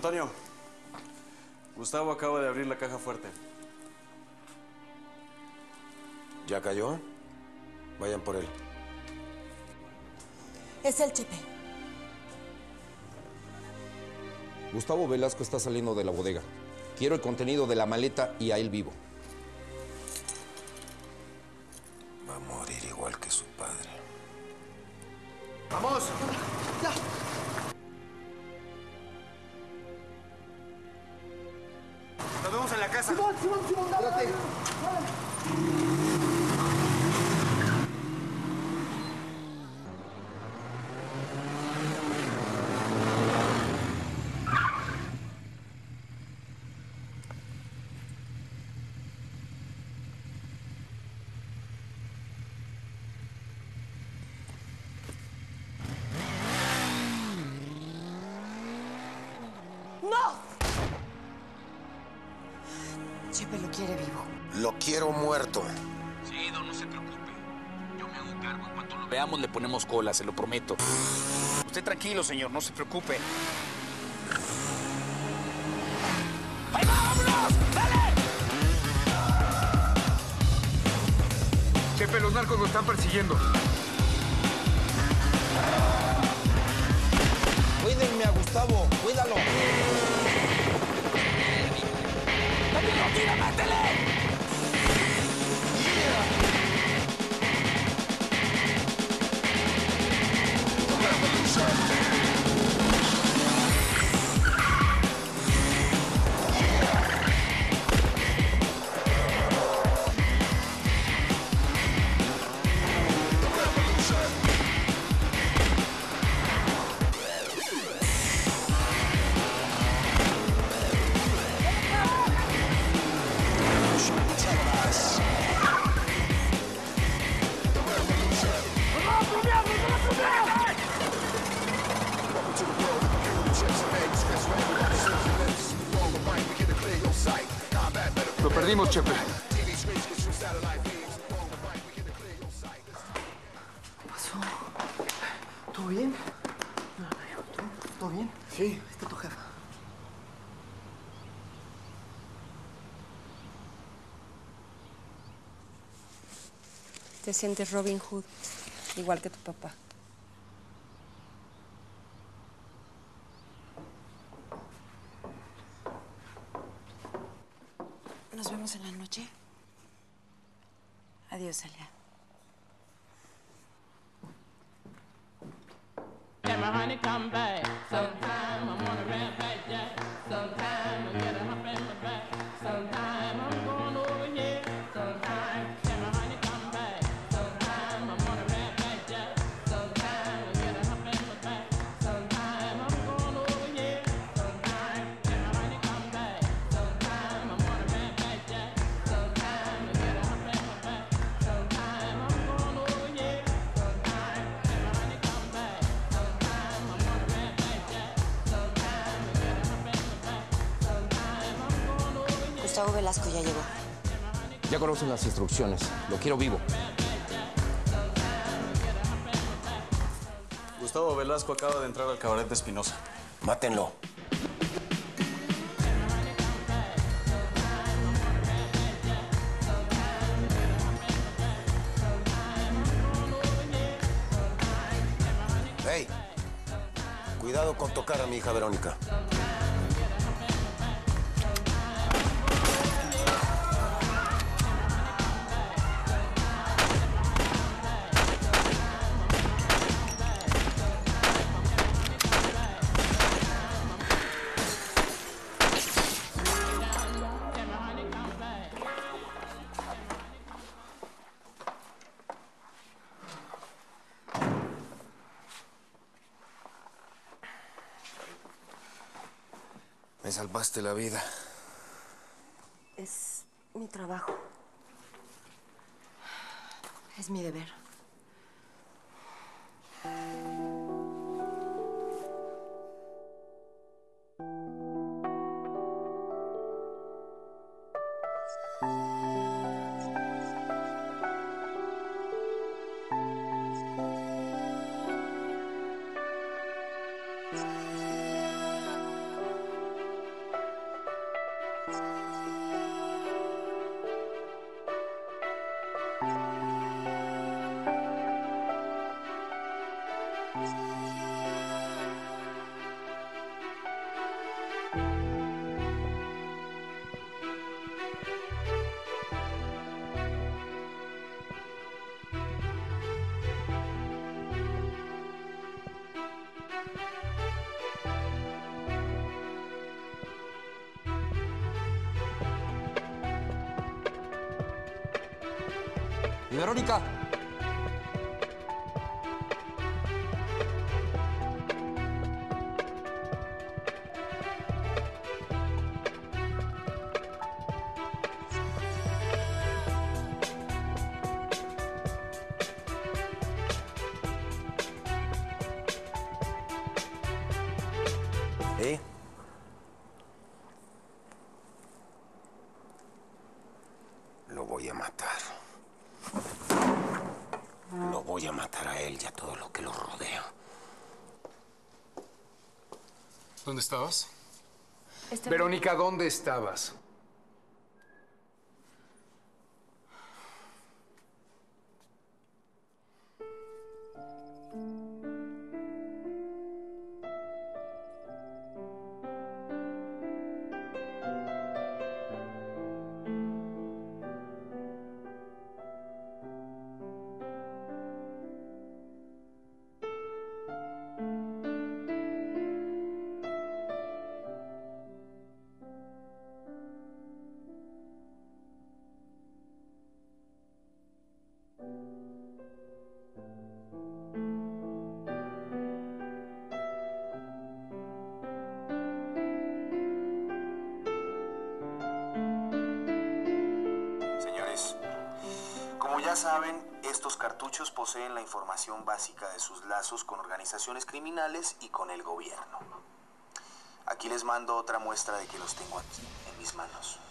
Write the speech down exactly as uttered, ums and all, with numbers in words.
Antonio, Gustavo acaba de abrir la caja fuerte. ¿Ya cayó? Vayan por él. Es el Chepe. Gustavo Velasco está saliendo de la bodega. Quiero el contenido de la maleta y a él vivo. Va a morir igual que su padre. ¡Vamos! Ya. Nos vemos en la casa. Simón, Simón, Simón, dale, dale, dale. ¡No! Chepe lo quiere vivo. Lo quiero muerto. Sí, don, no se preocupe. Yo me hago cargo. En cuanto lo veamos, le ponemos cola, se lo prometo. Usted tranquilo, señor, no se preocupe. ¡Ahí va, vámonos! ¡Dale! Chepe, los narcos lo están persiguiendo. Cuídenme a Gustavo, cuídalo. ¡Tira, tira, mátele! Lo perdimos, Chepe. ¿Qué pasó? ¿Todo bien? No, amigo, ¿tú? ¿Todo bien? Sí. Ahí está tu jefa. Te sientes Robin Hood, igual que tu papá. Nos vemos en la noche. Adiós, Alia. Can my honey come back? Sometime I'm gonna run back Jack. Sometime I'm gonna hop in my back. Sometime I'm going over here. Sometime can my honey come back? Sometime I'm gonna run back Jack. Sometime I'm gonna hop in my back. Sometime I'm going over here. Sometime can my honey come back? Sometime I'm gonna run back Jack. Sometime I'm gonna hop in my back. Sometime I'm going over here. Sometime can my honey come back? Sometime I'm gonna run back Jack. Sometime I'm gonna hop in my back. Sometime I'm going over here. Gustavo Velasco ya llegó. Ya conocen las instrucciones. Lo quiero vivo. Gustavo Velasco acaba de entrar al cabaret de Espinosa. Mátenlo. ¡Hey! Cuidado con tocar a mi hija Verónica. Me salvaste la vida. Es mi trabajo. Es mi deber. ¿Y Verónica? ¿Eh? Lo voy a matar. Lo voy a matar a él y a todo lo que lo rodea. ¿Dónde estabas? Está- Verónica, ¿dónde estabas? Señores, como ya saben, estos cartuchos poseen la información básica de sus lazos con organizaciones criminales y con el gobierno. Aquí les mando otra muestra de que los tengo aquí, en mis manos.